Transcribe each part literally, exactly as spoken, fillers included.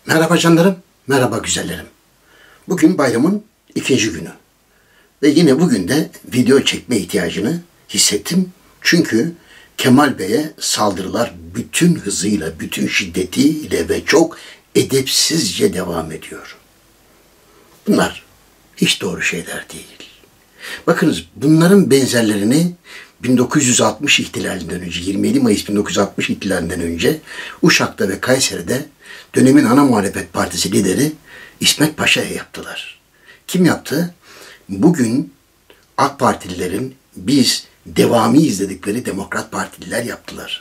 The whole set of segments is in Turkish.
Merhaba canlarım, merhaba güzellerim. Bugün bayramın ikinci günü. Ve yine bugün de video çekme ihtiyacını hissettim. Çünkü Kemal Bey'e saldırılar bütün hızıyla, bütün şiddetiyle ve çok edepsizce devam ediyor. Bunlar hiç doğru şeyler değil. Bakınız, bunların benzerlerini bin dokuz yüz altmış ihtilalinden önce, yirmi yedi Mayıs bin dokuz yüz altmış ihtilalinden önce Uşak'ta ve Kayseri'de dönemin ana muhalefet partisi lideri İsmet Paşa'ya yaptılar. Kim yaptı? Bugün AK Partililerin biz devamı izledikleri Demokrat Partililer yaptılar.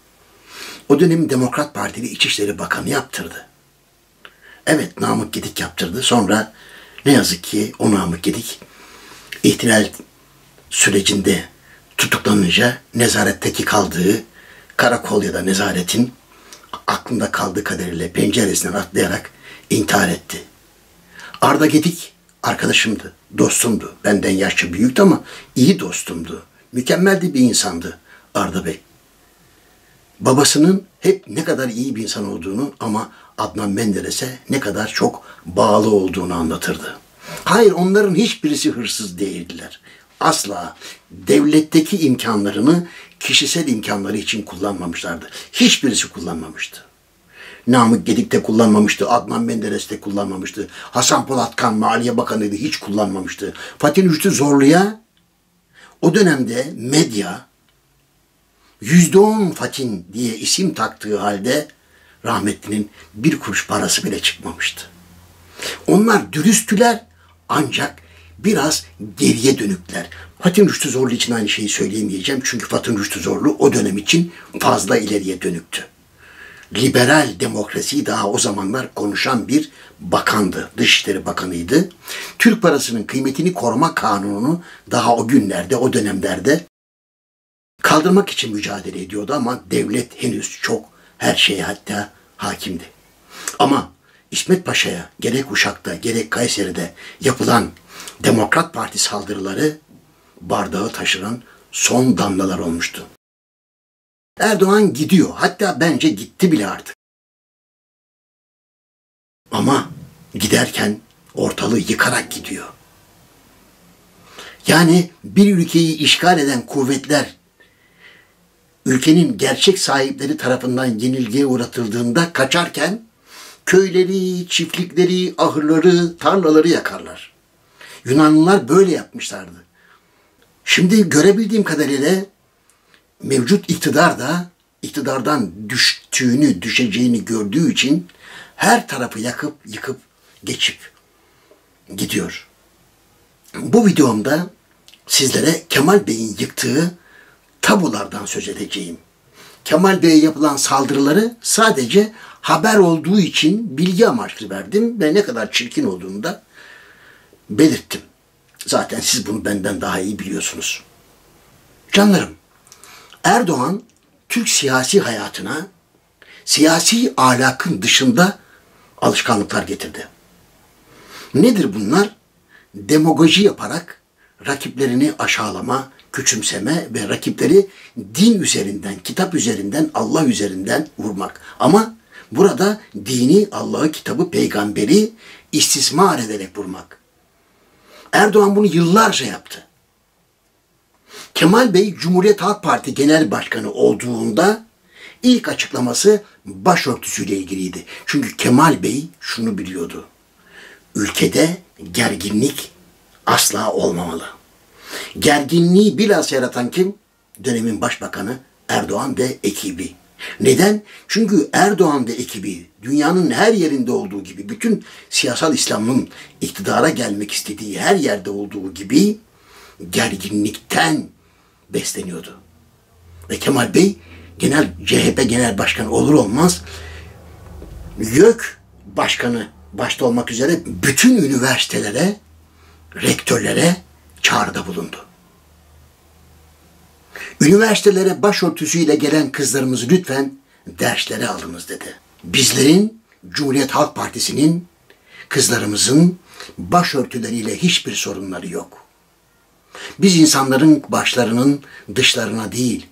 O dönemin Demokrat Partili İçişleri Bakanı yaptırdı. Evet, Namık Gedik yaptırdı. Sonra ne yazık ki o Namık Gedik ihtilal sürecinde tutuklanınca nezaretteki kaldığı karakol ya da nezaretin aklında kaldığı kadarıyla penceresinden atlayarak intihar etti. Arda Gedik arkadaşımdı, dostumdu. Benden yaşça büyüktü ama iyi dostumdu. Mükemmel de bir insandı Arda Bey. Babasının hep ne kadar iyi bir insan olduğunu ama Adnan Menderes'e ne kadar çok bağlı olduğunu anlatırdı. Hayır, onların hiçbirisi hırsız değildiler. Asla devletteki imkanlarını kişisel imkanları için kullanmamışlardı. Hiçbirisi kullanmamıştı. Namık Gedik de kullanmamıştı, Adnan Menderes de kullanmamıştı. Hasan Polatkan Maliye Bakanı'ydı, hiç kullanmamıştı. Fatih Rüştü Zorlu'ya o dönemde medya yüzde on Fatin diye isim taktığı halde rahmetlinin bir kuruş parası bile çıkmamıştı. Onlar dürüsttüler ancak biraz geriye dönükler. Fatih Rüştü Zorlu için aynı şeyi söyleyemeyeceğim. Çünkü Fatih Rüştü Zorlu o dönem için fazla ileriye dönüktü. Liberal demokrasiyi daha o zamanlar konuşan bir bakandı. Dışişleri Bakanıydı. Türk parasının kıymetini koruma kanununu daha o günlerde, o dönemlerde kaldırmak için mücadele ediyordu ama devlet henüz çok her şeye hatta hakimdi. Ama İsmet Paşa'ya gerek Uşak'ta gerek Kayseri'de yapılan Demokrat Parti saldırıları bardağı taşıran son damlalar olmuştu. Erdoğan gidiyor. Hatta bence gitti bile artık. Ama giderken ortalığı yıkarak gidiyor. Yani bir ülkeyi işgal eden kuvvetler ülkenin gerçek sahipleri tarafından yenilgiye uğratıldığında kaçarken köyleri, çiftlikleri, ahırları, tarlaları yakarlar. Yunanlılar böyle yapmışlardı. Şimdi görebildiğim kadarıyla mevcut iktidar da iktidardan düştüğünü, düşeceğini gördüğü için her tarafı yakıp, yıkıp, geçip gidiyor. Bu videomda sizlere Kemal Bey'in yıktığı tabulardan söz edeceğim. Kemal Bey'e yapılan saldırıları sadece haber olduğu için bilgi amaçlı verdim ve ne kadar çirkin olduğunu da belirttim. Zaten siz bunu benden daha iyi biliyorsunuz. Canlarım, Erdoğan Türk siyasi hayatına siyasi ahlakın dışında alışkanlıklar getirdi. Nedir bunlar? Demagoji yaparak rakiplerini aşağılama, küçümseme ve rakipleri din üzerinden, kitap üzerinden, Allah üzerinden vurmak. Ama burada dini, Allah'ı, kitabı, peygamberi istismar ederek vurmak. Erdoğan bunu yıllarca yaptı. Kemal Bey Cumhuriyet Halk Parti Genel Başkanı olduğunda ilk açıklaması başörtüsüyle ilgiliydi. Çünkü Kemal Bey şunu biliyordu. Ülkede gerginlik asla olmamalı. Gerginliği bilhassa yaratan kim? Dönemin Başbakanı Erdoğan ve ekibi. Neden? Çünkü Erdoğan ve ekibi dünyanın her yerinde olduğu gibi, bütün siyasal İslam'ın iktidara gelmek istediği her yerde olduğu gibi gerginlikten besleniyordu. Ve Kemal Bey genel C H P Genel Başkanı olur olmaz YÖK Başkanı başta olmak üzere bütün üniversitelere, rektörlere çağrıda bulundu. Üniversitelere başörtüsüyle gelen kızlarımızı lütfen derslere alınız dedi. Bizlerin, Cumhuriyet Halk Partisi'nin, kızlarımızın başörtüleriyle hiçbir sorunları yok. Biz insanların başlarının dışlarına değil,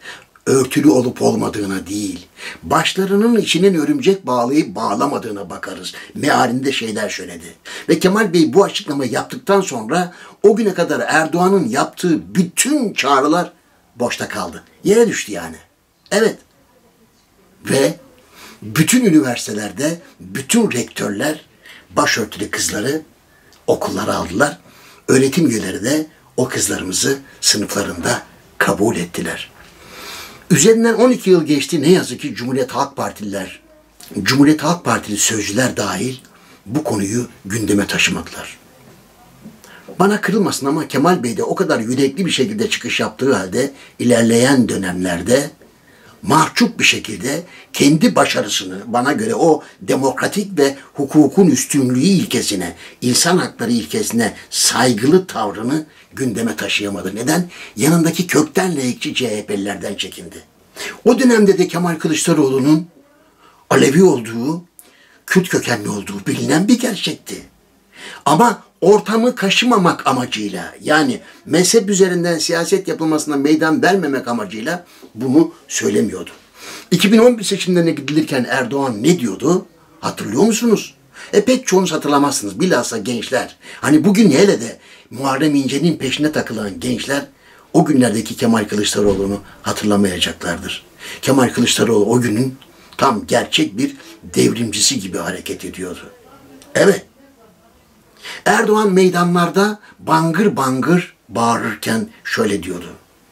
örtülü olup olmadığına değil, başlarının içinin örümcek bağlayıp bağlamadığına bakarız mealinde şeyler söyledi. Ve Kemal Bey bu açıklamayı yaptıktan sonra o güne kadar Erdoğan'ın yaptığı bütün çağrılar boşta kaldı. Yere düştü yani. Evet. Ve bütün üniversitelerde bütün rektörler başörtülü kızları okullara aldılar. Öğretim üyeleri de o kızlarımızı sınıflarında kabul ettiler. Üzerinden on iki yıl geçti, ne yazık ki Cumhuriyet Halk Partililer, Cumhuriyet Halk Partili sözcüler dahil bu konuyu gündeme taşımadılar. Bana kırılmasın ama Kemal Bey de o kadar yürekli bir şekilde çıkış yaptığı halde ilerleyen dönemlerde mahcup bir şekilde kendi başarısını, bana göre o demokratik ve hukukun üstünlüğü ilkesine, insan hakları ilkesine saygılı tavrını gündeme taşıyamadı. Neden? Yanındaki kökten laikçi C H P'lilerden çekindi. O dönemde de Kemal Kılıçdaroğlu'nun Alevi olduğu, Kürt kökenli olduğu bilinen bir gerçekti. Ama ortamı kaşımamak amacıyla, yani mezhep üzerinden siyaset yapılmasına meydan vermemek amacıyla bunu söylemiyordu. iki bin on bir seçimlerine gidilirken Erdoğan ne diyordu? Hatırlıyor musunuz? E pek çoğunuz hatırlamazsınız. Bilhassa gençler. Hani bugün hele de Muharrem İnce'nin peşine takılan gençler o günlerdeki Kemal Kılıçdaroğlu'nu hatırlamayacaklardır. Kemal Kılıçdaroğlu o günün tam gerçek bir devrimcisi gibi hareket ediyordu. Evet. Erdoğan meydanlarda bangır bangır bağırırken şöyle diyordu.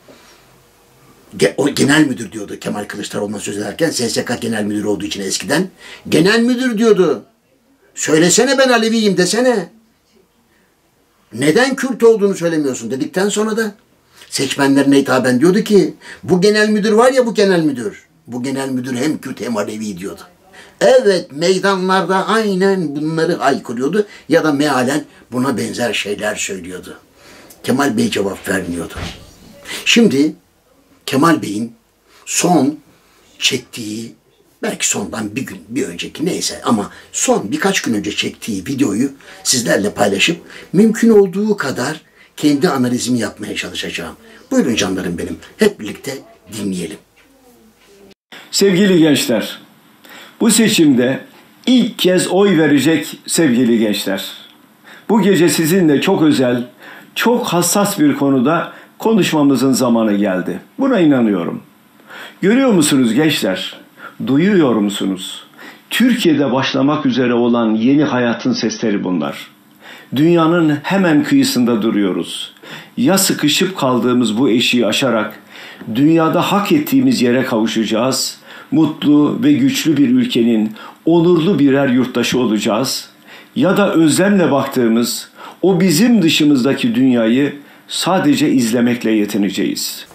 O genel müdür diyordu Kemal Kılıçdaroğlu'na söz ederken, S S K genel müdürü olduğu için eskiden. Genel müdür diyordu. Söylesene ben Aleviyim desene. Neden Kürt olduğunu söylemiyorsun dedikten sonra da seçmenlerine hitaben diyordu ki bu genel müdür var ya bu genel müdür. Bu genel müdür hem Kürt hem Alevi diyordu. Evet, meydanlarda aynen bunları haykırıyordu ya da mealen buna benzer şeyler söylüyordu. Kemal Bey cevap vermiyordu. Şimdi Kemal Bey'in son çektiği, belki sondan bir gün, bir önceki neyse ama son birkaç gün önce çektiği videoyu sizlerle paylaşıp mümkün olduğu kadar kendi analizimi yapmaya çalışacağım. Buyurun canlarım benim, hep birlikte dinleyelim. Sevgili gençler, bu seçimde ilk kez oy verecek sevgili gençler. Bu gece sizinle çok özel, çok hassas bir konuda konuşmamızın zamanı geldi. Buna inanıyorum. Görüyor musunuz gençler? Duyuyor musunuz? Türkiye'de başlamak üzere olan yeni hayatın sesleri bunlar. Dünyanın hemen kıyısında duruyoruz. Ya sıkışıp kaldığımız bu eşiği aşarak dünyada hak ettiğimiz yere kavuşacağız, mutlu ve güçlü bir ülkenin onurlu birer yurttaşı olacağız, ya da özlemle baktığımız o bizim dışımızdaki dünyayı sadece izlemekle yetineceğiz.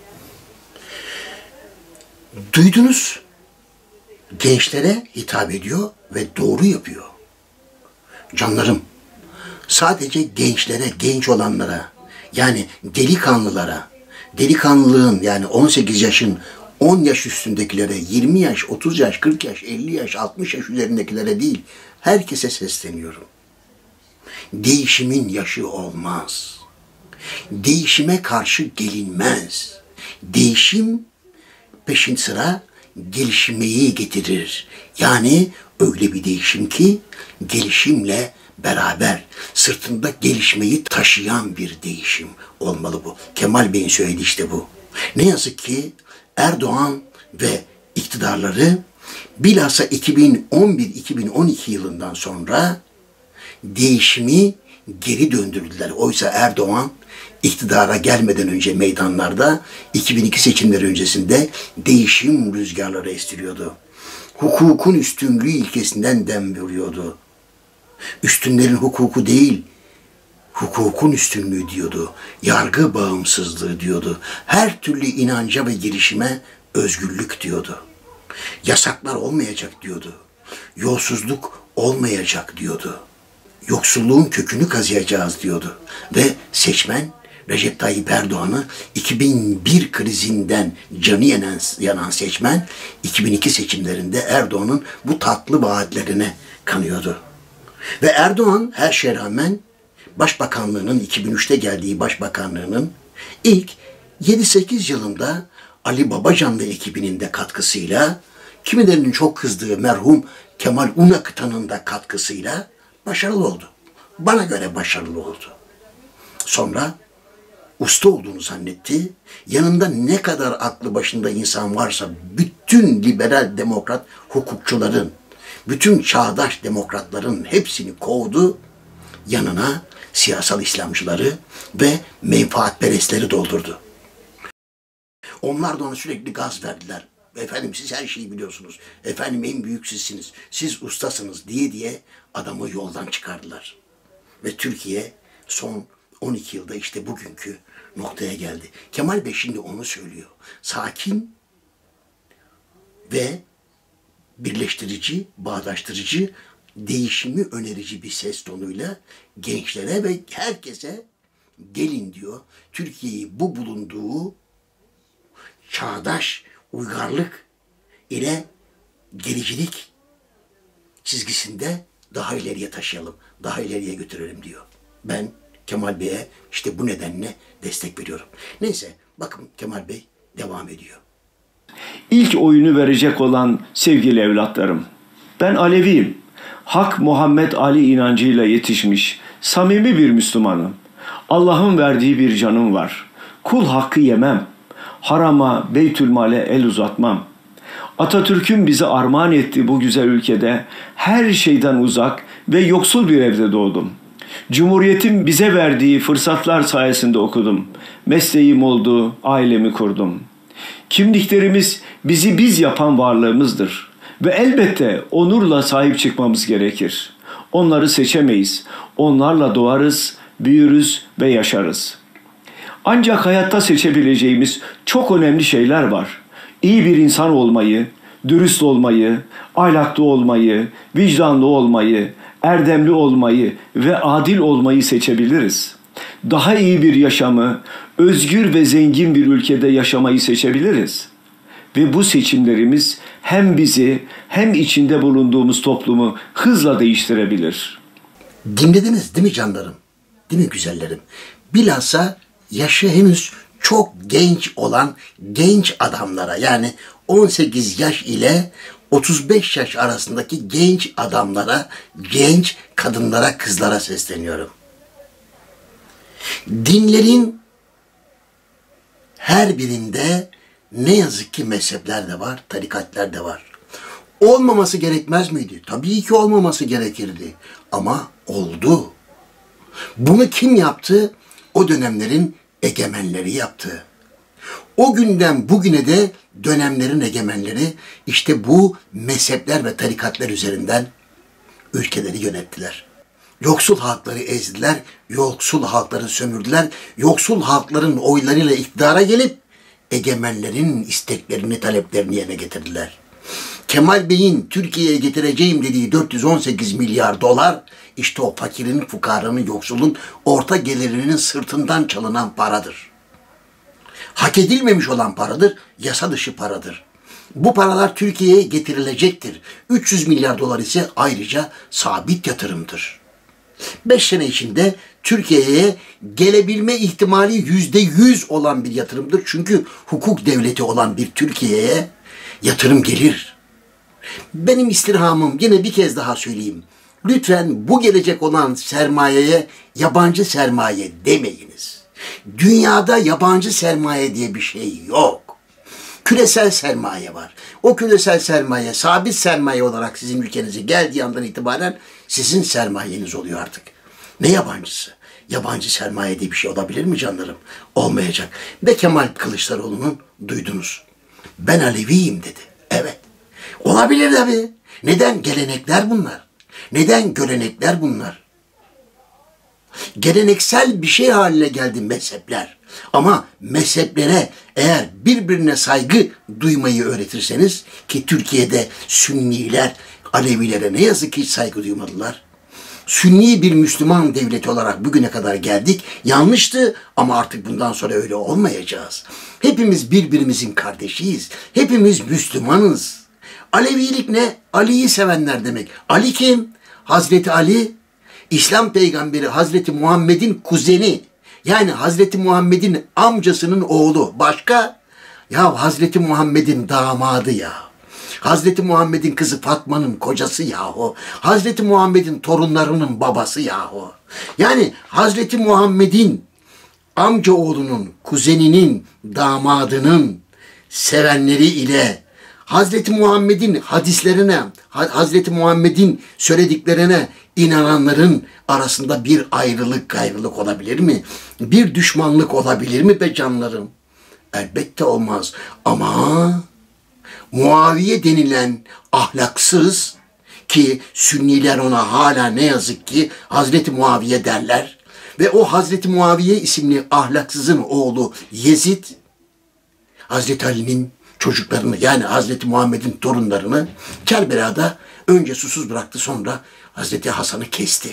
Duydunuz? Gençlere hitap ediyor ve doğru yapıyor. Canlarım, sadece gençlere, genç olanlara, yani delikanlılara, delikanlılığın yani on sekiz yaşın on yaş üstündekilere, yirmi yaş, otuz yaş, kırk yaş, elli yaş, altmış yaş üzerindekilere değil, herkese sesleniyorum. Değişimin yaşı olmaz. Değişime karşı gelinmez. Değişim peşin sıra gelişmeyi getirir. Yani öyle bir değişim ki gelişimle beraber sırtında gelişmeyi taşıyan bir değişim olmalı bu. Kemal Bey'in söylediği işte bu. Ne yazık ki Erdoğan ve iktidarları bilhassa iki bin on bir iki bin on iki yılından sonra değişimi geri döndürdüler. Oysa Erdoğan iktidara gelmeden önce meydanlarda iki bin iki seçimleri öncesinde değişim rüzgarları estiriyordu. Hukukun üstünlüğü ilkesinden dem vuruyordu. Üstünlerin hukuku değil, hukukun üstünlüğü diyordu. Yargı bağımsızlığı diyordu. Her türlü inanca ve girişime özgürlük diyordu. Yasaklar olmayacak diyordu. Yolsuzluk olmayacak diyordu. Yoksulluğun kökünü kazıyacağız diyordu. Ve seçmen Recep Tayyip Erdoğan'ı iki bin bir krizinden canı yanan, yanan seçmen iki bin iki seçimlerinde Erdoğan'ın bu tatlı vaatlerine kanıyordu. Ve Erdoğan her şeye rağmen başbakanlığının iki bin üçte geldiği başbakanlığının ilk yedi sekiz yılında Ali Babacan ve ekibinin de katkısıyla, kimilerinin çok kızdığı merhum Kemal Unakıtan'ın da katkısıyla başarılı oldu. Bana göre başarılı oldu. Sonra usta olduğunu zannetti. Yanında ne kadar aklı başında insan varsa bütün liberal demokrat hukukçuların, bütün çağdaş demokratların hepsini kovdu. Yanına siyasal İslamcıları ve menfaatperestleri doldurdu. Onlar da ona sürekli gaz verdiler. Efendim siz her şeyi biliyorsunuz. Efendim en büyük sizsiniz. Siz ustasınız diye diye adamı yoldan çıkardılar. Ve Türkiye son on iki yılda işte bugünkü noktaya geldi. Kemal Bey şimdi onu söylüyor. Sakin ve birleştirici, bağdaştırıcı, değişimi önerici bir ses tonuyla gençlere ve herkese gelin diyor. Türkiye'yi bu bulunduğu çağdaş uygarlık ile gericilik çizgisinde daha ileriye taşıyalım, daha ileriye götürelim diyor. Ben Kemal Bey'e işte bu nedenle destek veriyorum. Neyse bakın Kemal Bey devam ediyor. İlk oyunu verecek olan sevgili evlatlarım, ben Aleviyim. Hak Muhammed Ali inancıyla yetişmiş, samimi bir Müslümanım. Allah'ın verdiği bir canım var. Kul hakkı yemem. Harama, Beytülmal'e el uzatmam. Atatürk'ün bize armağan ettiği bu güzel ülkede her şeyden uzak ve yoksul bir evde doğdum. Cumhuriyetin bize verdiği fırsatlar sayesinde okudum. Mesleğim oldu, ailemi kurdum. Kimliklerimiz bizi biz yapan varlığımızdır. Ve elbette onurla sahip çıkmamız gerekir. Onları seçemeyiz. Onlarla doğarız, büyürüz ve yaşarız. Ancak hayatta seçebileceğimiz çok önemli şeyler var. İyi bir insan olmayı, dürüst olmayı, ahlaklı olmayı, vicdanlı olmayı, erdemli olmayı ve adil olmayı seçebiliriz. Daha iyi bir yaşamı, özgür ve zengin bir ülkede yaşamayı seçebiliriz. Ve bu seçimlerimiz hem bizi hem içinde bulunduğumuz toplumu hızla değiştirebilir. Dinlediniz değil mi canlarım? Değil mi güzellerim? Bilhassa yaşı henüz çok genç olan genç adamlara, yani on sekiz yaş ile otuz beş yaş arasındaki genç adamlara, genç kadınlara, kızlara sesleniyorum. Dinlerin her birinde ne yazık ki mezhepler de var, tarikatler de var. Olmaması gerekmez miydi? Tabii ki olmaması gerekirdi. Ama oldu. Bunu kim yaptı? O dönemlerin egemenleri yaptı. O günden bugüne de dönemlerin egemenleri işte bu mezhepler ve tarikatlar üzerinden ülkeleri yönettiler. Yoksul halkları ezdiler, yoksul halkları sömürdüler, yoksul halkların oylarıyla iktidara gelip egemenlerin isteklerini, taleplerini yerine getirdiler. Kemal Bey'in Türkiye'ye getireceğim dediği dört yüz on sekiz milyar dolar, işte o fakirin, fukaranın, yoksulun, orta gelirinin sırtından çalınan paradır. Hak edilmemiş olan paradır, yasa dışı paradır. Bu paralar Türkiye'ye getirilecektir. üç yüz milyar dolar ise ayrıca sabit yatırımdır. beş sene içinde Türkiye'ye gelebilme ihtimali yüzde yüz olan bir yatırımdır. Çünkü hukuk devleti olan bir Türkiye'ye yatırım gelir. Benim istirhamım, yine bir kez daha söyleyeyim. Lütfen bu gelecek olan sermayeye yabancı sermaye demeyiniz. Dünyada yabancı sermaye diye bir şey yok. Küresel sermaye var. O küresel sermaye sabit sermaye olarak sizin ülkenize geldiği andan itibaren sizin sermayeniz oluyor artık. Ne yabancısı? Yabancı sermaye diye bir şey olabilir mi canlarım? Olmayacak. Ve Kemal Kılıçdaroğlu'nun duydunuz. Ben Aleviyim dedi. Evet. Olabilir tabii. Neden? Gelenekler bunlar. Neden görenekler bunlar? Geleneksel bir şey haline geldi mezhepler. Ama mezheplere eğer birbirine saygı duymayı öğretirseniz, ki Türkiye'de Sünniler Alevilere ne yazık ki hiç saygı duymadılar. Sünni bir Müslüman devleti olarak bugüne kadar geldik. Yanlıştı ama artık bundan sonra öyle olmayacağız. Hepimiz birbirimizin kardeşiyiz. Hepimiz Müslümanız. Alevilik ne? Ali'yi sevenler demek. Ali kim? Hazreti Ali, İslam peygamberi Hazreti Muhammed'in kuzeni. Yani Hazreti Muhammed'in amcasının oğlu. Başka? Ya Hazreti Muhammed'in damadı ya. Hazreti Muhammed'in kızı Fatma'nın kocası yahu. Hazreti Muhammed'in torunlarının babası yahu. Yani Hazreti Muhammed'in amca oğlunun, kuzeninin, damadının sevenleri ile Hazreti Muhammed'in hadislerine, Hazreti Muhammed'in söylediklerine inananların arasında bir ayrılık gayrılık olabilir mi? Bir düşmanlık olabilir mi be canlarım? Elbette olmaz. Ama Muaviye denilen ahlaksız, ki Sünniler ona hala ne yazık ki Hazreti Muaviye derler, ve o Hazreti Muaviye isimli ahlaksızın oğlu Yezid, Hazreti Ali'nin çocuklarını, yani Hazreti Muhammed'in torunlarını Kerbela'da önce susuz bıraktı, sonra Hazreti Hasan'ı kesti.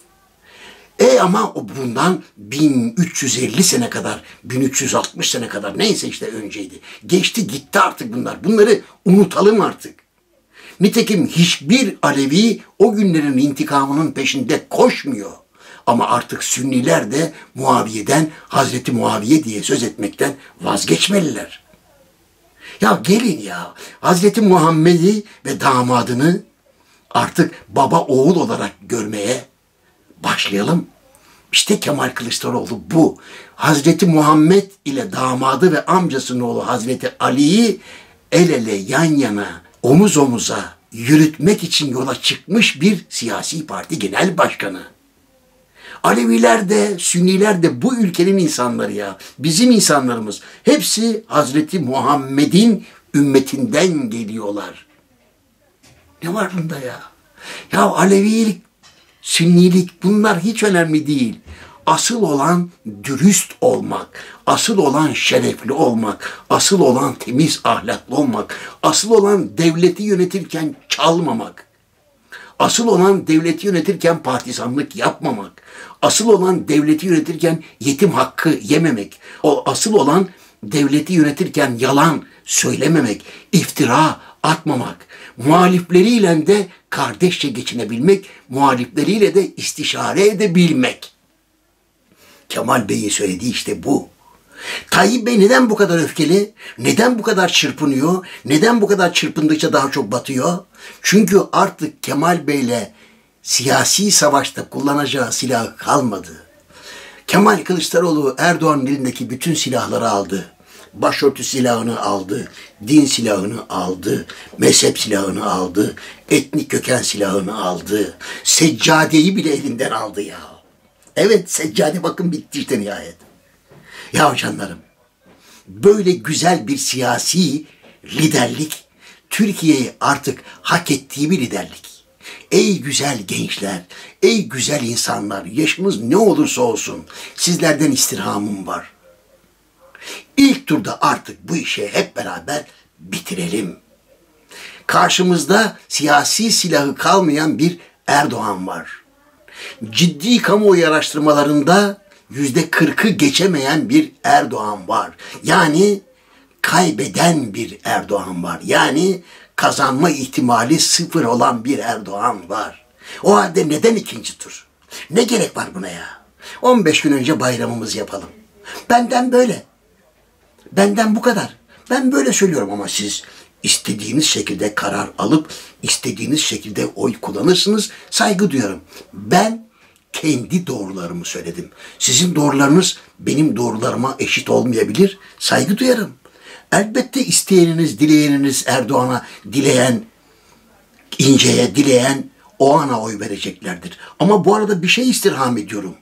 E ama o bundan bin üç yüz elli sene kadar, bin üç yüz altmış sene kadar, neyse işte önceydi. Geçti gitti artık bunlar. Bunları unutalım artık. Nitekim hiçbir Alevi o günlerin intikamının peşinde koşmuyor. Ama artık Sünniler de Muaviye'den, Hazreti Muaviye diye söz etmekten vazgeçmeliler. Ya gelin ya, Hazreti Muhammed'i ve damadını artık baba oğul olarak görmeye başlayalım. İşte Kemal Kılıçdaroğlu bu. Hazreti Muhammed ile damadı ve amcasının oğlu Hazreti Ali'yi el ele, yan yana, omuz omuza yürütmek için yola çıkmış bir siyasi parti genel başkanı. Aleviler de, Sünniler de bu ülkenin insanları ya. Bizim insanlarımız. Hepsi Hazreti Muhammed'in ümmetinden geliyorlar. Ne var bunda ya? Ya Alevilik, Sünnilik bunlar hiç önemli değil. Asıl olan dürüst olmak, asıl olan şerefli olmak, asıl olan temiz ahlaklı olmak, asıl olan devleti yönetirken çalmamak, asıl olan devleti yönetirken partizanlık yapmamak, asıl olan devleti yönetirken yetim hakkı yememek, o asıl olan devleti yönetirken yalan söylememek, iftira atmamak, muhalifleriyle de kardeşçe geçinebilmek, muhalifleriyle de istişare edebilmek. Kemal Bey'in söylediği işte bu. Tayyip Bey neden bu kadar öfkeli? Neden bu kadar çırpınıyor? Neden bu kadar çırpındıkça daha çok batıyor? Çünkü artık Kemal Bey'le siyasi savaşta kullanacağı silah kalmadı. Kemal Kılıçdaroğlu Erdoğan'ın elindeki bütün silahları aldı. Başörtü silahını aldı, din silahını aldı, mezhep silahını aldı, etnik köken silahını aldı, seccadeyi bile elinden aldı ya. Evet, seccade bakın bitti işte nihayet. Ya canlarım, böyle güzel bir siyasi liderlik, Türkiye'yi artık hak ettiği bir liderlik. Ey güzel gençler, ey güzel insanlar, yaşınız ne olursa olsun sizlerden istirhamım var. İlk turda artık bu işi hep beraber bitirelim. Karşımızda siyasi silahı kalmayan bir Erdoğan var. Ciddi kamuoyu araştırmalarında yüzde kırkı geçemeyen bir Erdoğan var. Yani kaybeden bir Erdoğan var. Yani kazanma ihtimali sıfır olan bir Erdoğan var. O halde neden ikinci tur? Ne gerek var buna ya? on beş gün önce bayramımızı yapalım. Benden böyle. Benden bu kadar. Ben böyle söylüyorum ama siz istediğiniz şekilde karar alıp istediğiniz şekilde oy kullanırsınız. Saygı duyarım. Ben kendi doğrularımı söyledim. Sizin doğrularınız benim doğrularıma eşit olmayabilir. Saygı duyarım. Elbette isteyeniniz, dileyeniniz Erdoğan'a, dileyen İnce'ye, dileyen o ana oy vereceklerdir. Ama bu arada bir şey istirham ediyorum.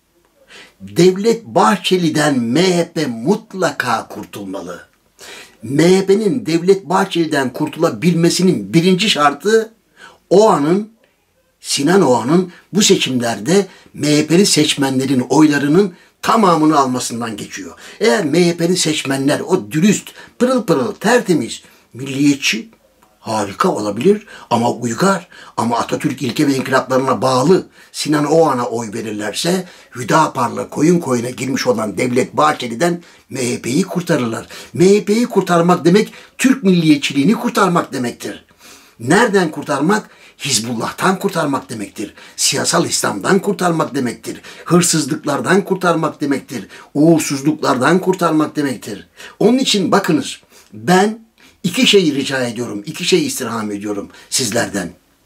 Devlet Bahçeli'den M H P mutlaka kurtulmalı. M H P'nin Devlet Bahçeli'den kurtulabilmesinin birinci şartı Oğan'ın, Sinan Oğan'ın bu seçimlerde M H P'li seçmenlerin oylarının tamamını almasından geçiyor. Eğer M H P'li seçmenler o dürüst, pırıl pırıl, tertemiz, milliyetçi, harika olabilir ama uygar, ama Atatürk ilke ve inkılaplarına bağlı Sinan Oğan'a oy verirlerse Hüdapar'la koyun koyuna girmiş olan Devlet Bahçeli'den M H P'yi kurtarırlar. M H P'yi kurtarmak demek Türk milliyetçiliğini kurtarmak demektir. Nereden kurtarmak? Hizbullah'tan kurtarmak demektir. Siyasal İslam'dan kurtarmak demektir. Hırsızlıklardan kurtarmak demektir. Uğursuzluklardan kurtarmak demektir. Onun için bakınız, ben iki şey rica ediyorum, iki şey istirham ediyorum sizlerden.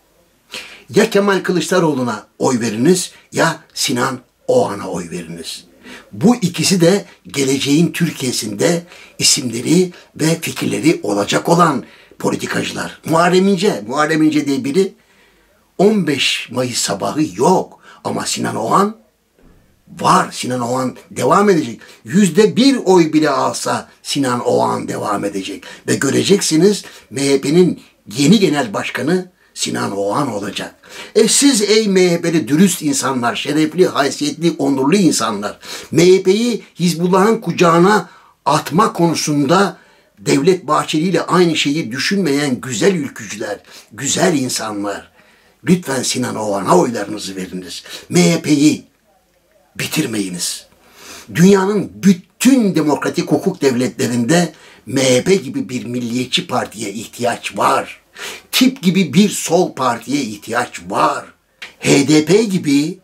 Ya Kemal Kılıçdaroğlu'na oy veriniz ya Sinan Oğan'a oy veriniz. Bu ikisi de geleceğin Türkiye'sinde isimleri ve fikirleri olacak olan politikacılar. Muharrem İnce, Muharrem İnce diye biri on beş Mayıs sabahı yok. Ama Sinan Oğan var. Sinan Oğan devam edecek. Yüzde bir oy bile alsa Sinan Oğan devam edecek. Ve göreceksiniz M H P'nin yeni genel başkanı Sinan Oğan olacak. E siz ey M H P'li dürüst insanlar, şerefli, haysiyetli, onurlu insanlar, M H P'yi Hizbullah'ın kucağına atma konusunda Devlet Bahçeli ile aynı şeyi düşünmeyen güzel ülkücüler, güzel insanlar, lütfen Sinan Oğan'a oylarınızı veriniz. M H P'yi bitirmeyiniz. Dünyanın bütün demokratik hukuk devletlerinde M H P gibi bir milliyetçi partiye ihtiyaç var. Tip gibi bir sol partiye ihtiyaç var. H D P gibi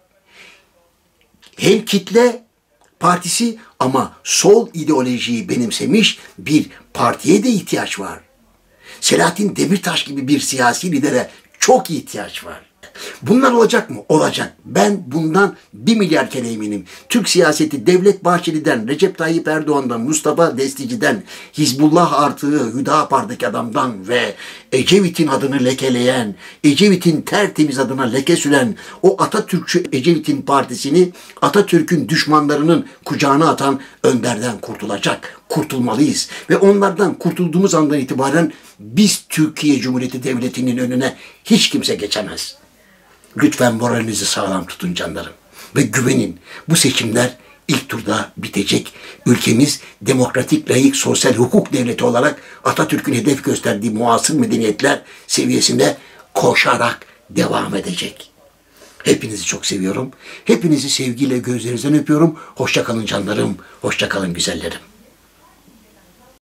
hem kitle partisi ama sol ideolojiyi benimsemiş bir partiye de ihtiyaç var. Selahattin Demirtaş gibi bir siyasi lidere çok ihtiyaç var. Bunlar olacak mı? Olacak. Ben bundan bir milyar kere eminim. Türk siyaseti Devlet Bahçeli'den, Recep Tayyip Erdoğan'dan, Mustafa Destici'den, Hizbullah artığı Hüdapar'daki adamdan ve Ecevit'in adını lekeleyen, Ecevit'in tertemiz adına leke süren o Atatürkçü Ecevit'in partisini Atatürk'ün düşmanlarının kucağına atan Önder'den kurtulacak. Kurtulmalıyız. Ve onlardan kurtulduğumuz andan itibaren biz Türkiye Cumhuriyeti Devleti'nin önüne hiç kimse geçemez. Lütfen moralinizi sağlam tutun canlarım. Ve güvenin. Bu seçimler ilk turda bitecek. Ülkemiz demokratik, layık, sosyal hukuk devleti olarak Atatürk'ün hedef gösterdiği muasır medeniyetler seviyesinde koşarak devam edecek. Hepinizi çok seviyorum. Hepinizi sevgiyle gözlerinizden öpüyorum. Hoşça kalın canlarım. Hoşça kalın güzellerim.